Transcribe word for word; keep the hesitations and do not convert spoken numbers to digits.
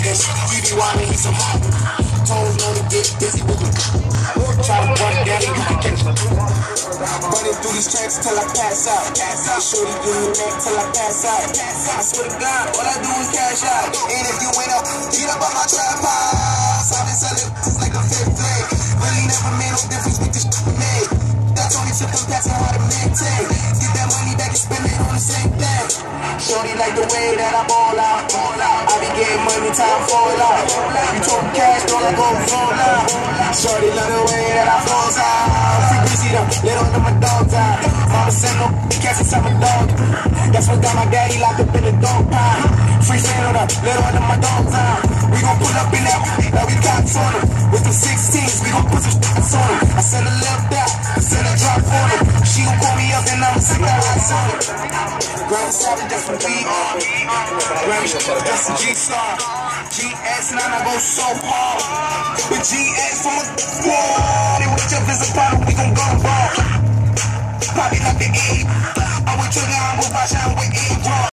this. We be wanting me some hot. Tones know to get busy with me. Try to run down, you gotta catch me. Running through these tracks till I pass out. Pass out. Shorty give me neck till I pass out. I swear to God, all I do is cash out. And if you went up, get up on my trap house. I've been selling like a fifth grade. Really never made no difference with this shit we made. That's only took them passing hard to maintain. Get that money back and spend it on the same thing. Shorty like the way that I ball out. I be getting money, time fall out. You told me cash, don't I go fall out. Shorty love the way that I falls out. Free busy though, let under my dogs out. Mama send no cats inside my dog. That's what got my daddy locked up in the dog pound. Free sand up, let under my dogs out. We gon' pull up in that, now we cops on them. With the sixteens, we gon' put some shots on them. I send a left out, I send a drop on them. She gon' call me up and I'ma send that lights on them. Grand Savage, that's my beat. Grand Savage, that's a G-Star. G S nine, I go so hard. With G S from a squad. And with your visit partner, we gon' go ball. Probably like the eight. I went to the I'm with Russia, I'm with eight.